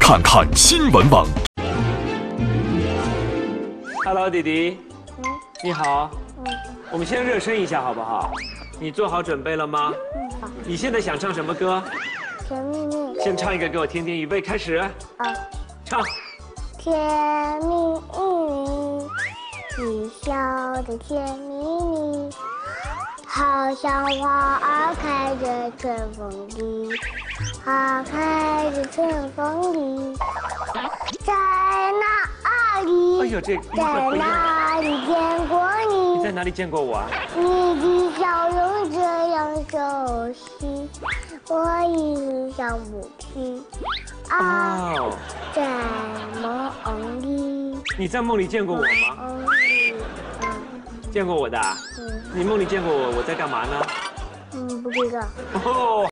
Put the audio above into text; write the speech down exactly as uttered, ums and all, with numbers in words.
看看新闻网。 Hello， 弟弟。 嗯。 你好。 嗯。 我们先热身一下好不好？你做好准备了吗？ 嗯，好。 你现在想唱什么歌？ 甜蜜蜜。 先唱一个给我听听，预备开始。啊。唱。 甜蜜蜜，你笑得甜蜜蜜，好像花儿开在春风里，花开在春风里，在哪里？ 哎呦，这在哪里见过你？ 你在哪里见过我啊？ 你的笑容这样熟悉，我一直想不起。啊， 哦， 在梦里。 你在梦里见过我吗？ 梦里，嗯。 见过我的。 嗯。 你梦里见过我，我在干嘛呢？ 嗯，不知道。 哦。